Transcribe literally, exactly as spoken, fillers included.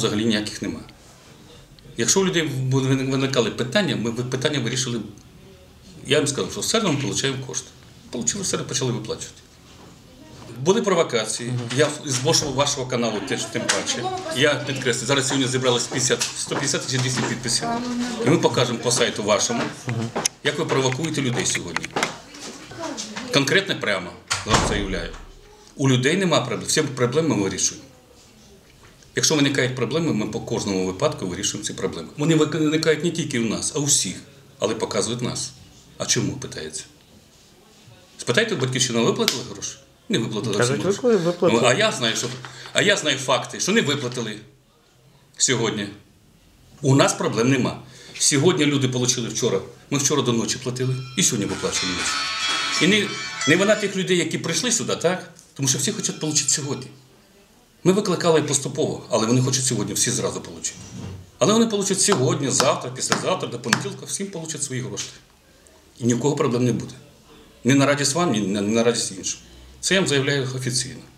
взагалі ніяких немає. Якщо у людей виникали питання, ми питання вирішили. Я їм сказав, що в середу ми отримуємо кошти. Получили в середу, почали виплачувати. Були провокації. Я з вашого каналу теж тим паче. Я підкреслюю, зараз сьогодні зібралось сто п'ятдесят чи двісті підписів. І ми покажемо по сайту вашому, як ви провокуєте людей сьогодні. Конкретно прямо, вам заявляю. У людей немає проблем, всі проблеми ми вирішуємо. Якщо виникають проблеми, ми по кожному випадку вирішуємо ці проблеми. Вони виникають не тільки у нас, а у всіх, але показують нас. А чому, питається? Спитайте, Батьківщина виплатила гроші? Не виплатили гроші. Ну, а я знаю, що, а я знаю факти, що не виплатили сьогодні. У нас проблем нема. Сьогодні люди отримали вчора. Ми вчора до ночі платили і сьогодні виплачуємо. І не, не вина тих людей, які прийшли сюди, так? Тому що всі хочуть отримати сьогодні. Ми викликали поступово, але вони хочуть сьогодні всі зразу отримати. Але вони отримають сьогодні, завтра, післязавтра, до понеділка, всім отримають свої гроші. І ні в кого проблем не буде. Ні на радість вам, ні на радість іншим. Це я вам заявляю офіційно.